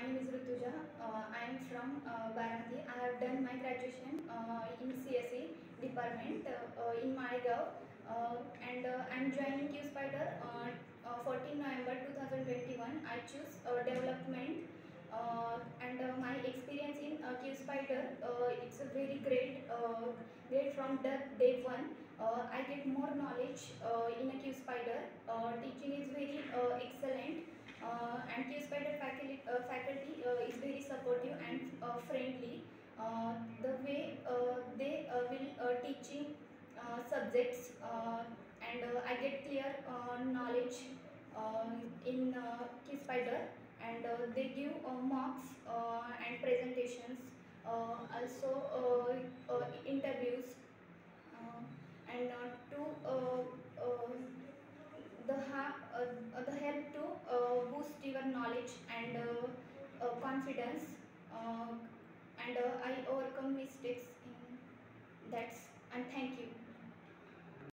My name is Rutuja. I am from Baranati. I have done my graduation in CSE department in Maligaon, and I am joining QSpider 14 November 2021. I choose development, and my experience in QSpider it's a very great from the day one. I get more knowledge in a QSpider. Teaching is very excellent. And QSpider faculty is very supportive and friendly. The way they will teaching subjects, and I get clear knowledge in QSpider, and they give mocks and presentations, also interviews, and to the help to boost your knowledge and confidence, and I overcome mistakes in that. And thank you.